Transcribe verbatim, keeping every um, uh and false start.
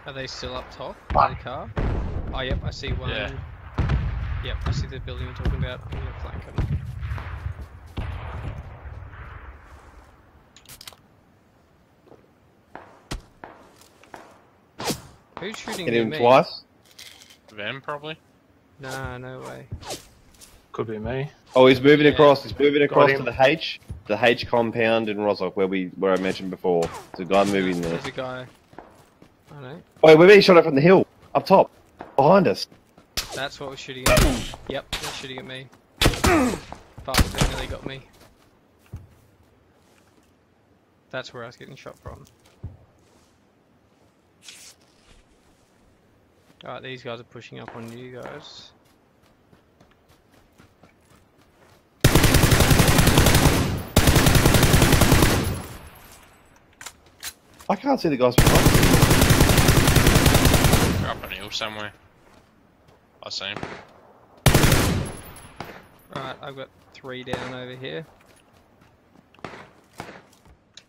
Are they still up top by the car? Oh, yep, I see one. Yeah. Yep, I see the building you're talking about. I'm gonna flank him. Who's shooting Hit at him me? twice. Them probably. Nah, no way. Could be me. Oh, he's moving Yeah. across. He's moving across him. to the H, the H compound in Roslock, where we, where I mentioned before. There's a guy moving there. There's a guy. I know. Wait, we're being shot at from the hill, up top, behind us. That's what was shooting at me. Yep, they're shooting at me. Fuck, they nearly got me. That's where I was getting shot from. Alright, these guys are pushing up on you guys. I can't see the guys behind us. They're up on a hill somewhere. I see him. Alright, I've got three down over here.